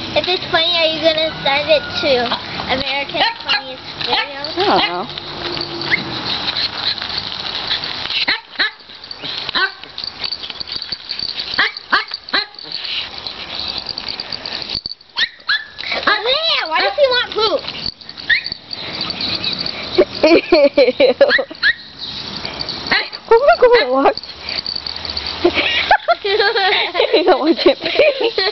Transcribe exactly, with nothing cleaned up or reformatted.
If it's funny, are you gonna start it to America's Funniest Videos? I don't know. Why does he want poop? I'm gonna go and watch. You don't watch it.